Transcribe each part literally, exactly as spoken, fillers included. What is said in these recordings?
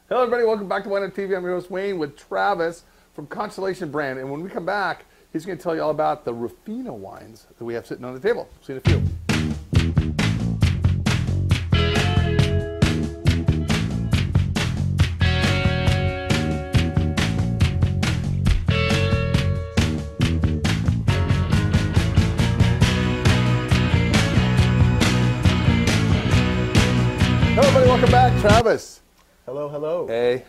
Hello, everybody. Welcome back to Wine Up T V. I'm your host, Wayne, with Travis from Constellation Brand. And when we come back, he's going to tell you all about the Ruffino wines that we have sitting on the table. See you in a few. Hello, everybody. Welcome back. Travis. Hello, hello. Hey.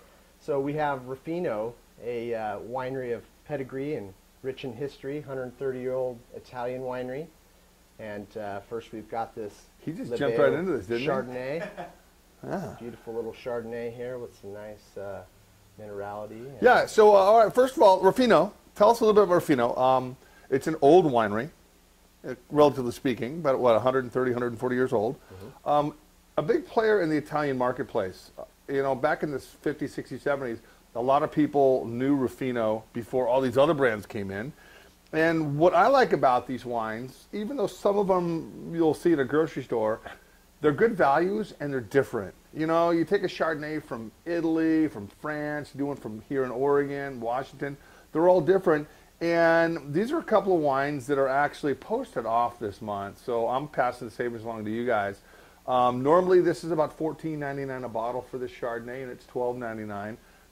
So we have Ruffino, a uh, winery of pedigree and rich in history, one hundred thirty year old Italian winery. And uh, first we've got this He just Lebeo jumped right into this, didn't he? Chardonnay. Ah. Beautiful little Chardonnay here with some nice uh, minerality. And Yeah, so uh, all right, first of all, Ruffino. Tell us a little bit about Ruffino. Um, it's an old winery, uh, relatively speaking, about what, one hundred thirty, one hundred forty years old. Mm-hmm. um, a big player in the Italian marketplace. Uh, you know, back in the fifties, sixties, seventies, a lot of people knew Ruffino before all these other brands came in. And what I like about these wines, even though some of them you'll see at a grocery store, they're good values and they're different. You know, you take a Chardonnay from Italy, from France, you do one from here in Oregon, Washington, they're all different. And these are a couple of wines that are actually posted off this month. So I'm passing the savings along to you guys. Um, normally this is about fourteen ninety-nine a bottle for this Chardonnay, and it's twelve ninety-nine.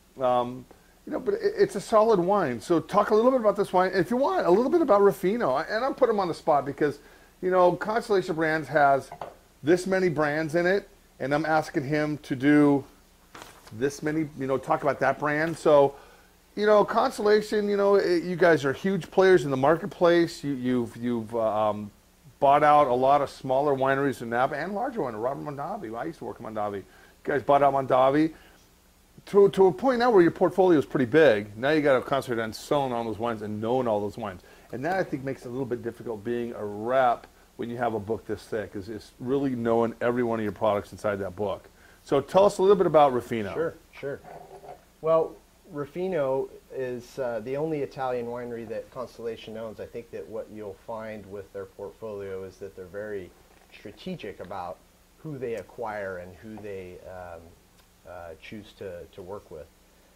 Um, you know, but it, it's a solid wine. So talk a little bit about this wine. If you want, a little bit about Ruffino. And I'm putting him on the spot because, you know, Constellation Brands has this many brands in it, and I'm asking him to do this many, you know, talk about that brand. So, you know, Constellation, you know, it, you guys are huge players in the marketplace. You, you've, you've, um, bought out a lot of smaller wineries in Napa and larger ones. Robert Mondavi. I used to work in Mondavi. You guys bought out Mondavi to, to a point now where your portfolio is pretty big. Now you got to concentrate on selling all those wines and knowing all those wines. And that, I think, makes it a little bit difficult being a rep when you have a book this thick, is, is really knowing every one of your products inside that book. So tell us a little bit about Ruffino. Sure, sure. Well, Ruffino is uh, the only Italian winery that Constellation owns. I think that what you'll find with their portfolio is that they're very strategic about who they acquire and who they um, uh, choose to, to work with.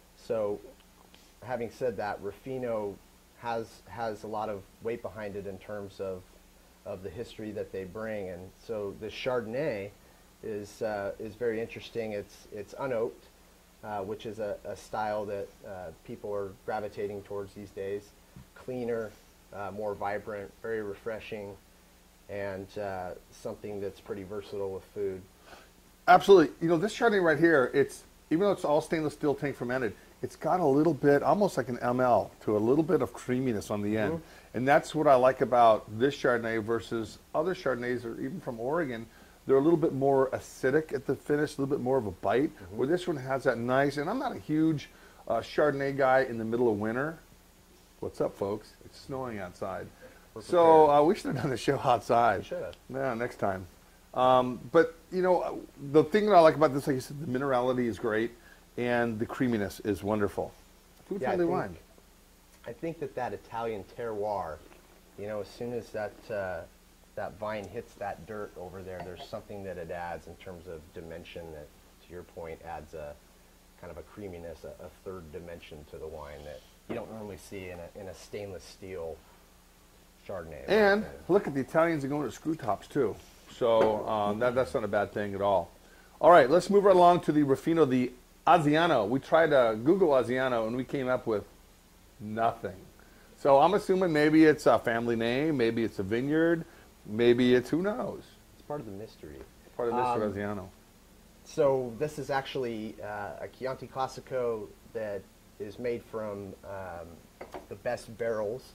So having said that, Ruffino has, has a lot of weight behind it in terms of, of the history that they bring. And so the Chardonnay is, uh, is very interesting. It's, it's unoaked. Uh, which is a, a style that uh, people are gravitating towards these days. Cleaner, uh, more vibrant, very refreshing, and uh, something that's pretty versatile with food. Absolutely. You know, this Chardonnay right here, it's, even though it's all stainless steel tank fermented, it's got a little bit, almost like an M L, to a little bit of creaminess on the end. Mm-hmm. And that's what I like about this Chardonnay versus other Chardonnays, or even from Oregon. They're a little bit more acidic at the finish, a little bit more of a bite, mm-hmm. where this one has that nice, and I'm not a huge uh, Chardonnay guy in the middle of winter. What's up, folks? It's snowing outside. So uh, we should have done the show outside. We should have. Yeah, next time. Um, but, you know, the thing that I like about this, like you said, the minerality is great, and the creaminess is wonderful. Food-friendly yeah, wine. I think that that Italian terroir, you know, as soon as that... Uh, that vine hits that dirt over there, there's something that it adds in terms of dimension that, to your point, adds a kind of a creaminess, a, a third dimension to the wine that you don't normally see in a, in a stainless steel Chardonnay. And look at the Italians are going to screw tops too. So um, that, that's not a bad thing at all. All right, let's move right along to the Ruffino, the Aziano. We tried to Google Aziano and we came up with nothing. So I'm assuming maybe it's a family name, maybe it's a vineyard, maybe it's, who knows? It's part of the mystery. It's part of the mystery um, of Aziano. So this is actually uh, a Chianti Classico that is made from um, the best barrels.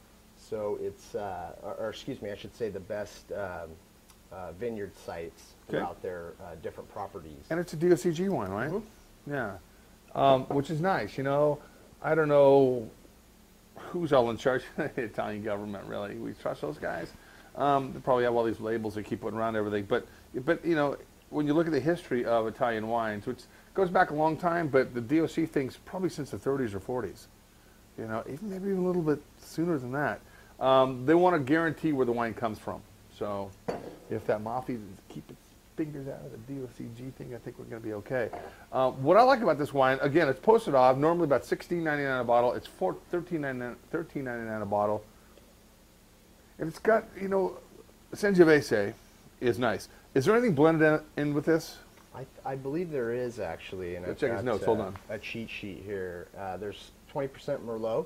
So it's, uh, or, or excuse me, I should say the best um, uh, vineyard sites okay. throughout their uh, different properties. And it's a D O C G wine, right? Mm-hmm. Yeah. Um, which is nice. You know, I don't know who's all in charge of the Italian government, really. We trust those guys. Um, they probably have all these labels they keep putting around everything. But, but you know, when you look at the history of Italian wines, which goes back a long time, but the D O C thing's probably since the thirties or forties. You know, even maybe even a little bit sooner than that. Um, they want to guarantee where the wine comes from. So if that mafia, keep it fingers out of the D O C G thing, I think we're going to be okay. Uh, what I like about this wine, again, it's posted off, normally about sixteen ninety-nine a bottle. It's thirteen ninety-nine a bottle. And it's got, you know, Sangiovese is nice. Is there anything blended in, in with this? I, I believe there is actually, and Let's I've check his got, notes, uh, hold on. a cheat sheet here. Uh, there's twenty percent Merlot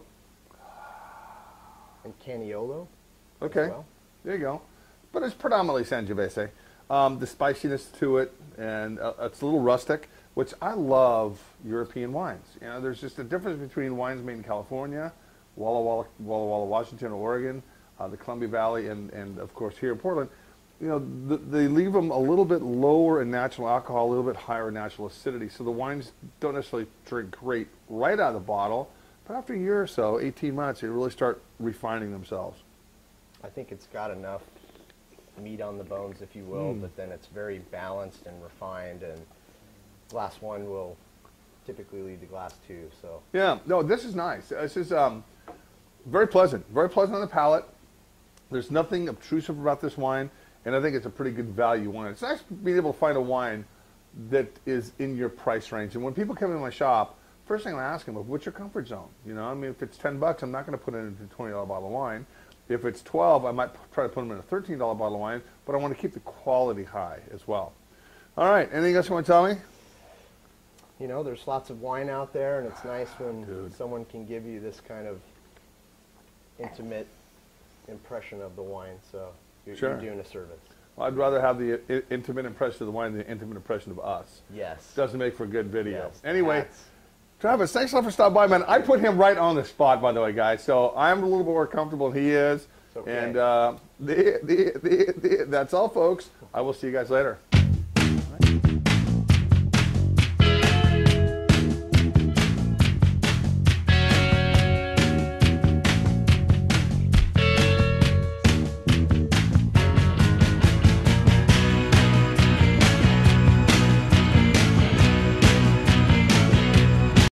and Caniolo. Okay, as well. there you go. But it's predominantly Sangiovese. Um, the spiciness to it, and uh, it's a little rustic, which I love European wines. You know, there's just a difference between wines made in California, Walla Walla, Walla Walla, Washington, Oregon, uh, the Columbia Valley, and, and of course here in Portland. You know, th they leave them a little bit lower in natural alcohol, a little bit higher in natural acidity. So the wines don't necessarily drink great right out of the bottle, but after a year or so, eighteen months, they really start refining themselves. I think it's got enough meat on the bones, if you will, Mm. but then it's very balanced and refined, and glass one will typically lead to glass two. So Yeah, no, this is nice. This is um, very pleasant, very pleasant on the palate. There's nothing obtrusive about this wine, and I think it's a pretty good value wine. It's nice being able to find a wine that is in your price range. And when people come in my shop, first thing I ask them, what's your comfort zone? You know, I mean, if it's ten bucks, I'm not going to put it into a twenty dollar bottle of wine. If it's twelve, I might p- try to put them in a thirteen dollar bottle of wine, but I want to keep the quality high as well. All right, anything else you want to tell me? you know, there's lots of wine out there, and it's nice when Dude. someone can give you this kind of intimate impression of the wine. So you're, Sure. you're doing a service. Well, I'd rather have the I- intimate impression of the wine than the intimate impression of us. Yes. Doesn't make for a good video. Yes, Anyway, that's- Travis, thanks a lot for stopping by, man. I put him right on the spot, by the way, guys. So I'm a little more comfortable than he is. It's okay. And uh, the, the, the, the, that's all, folks. I will see you guys later.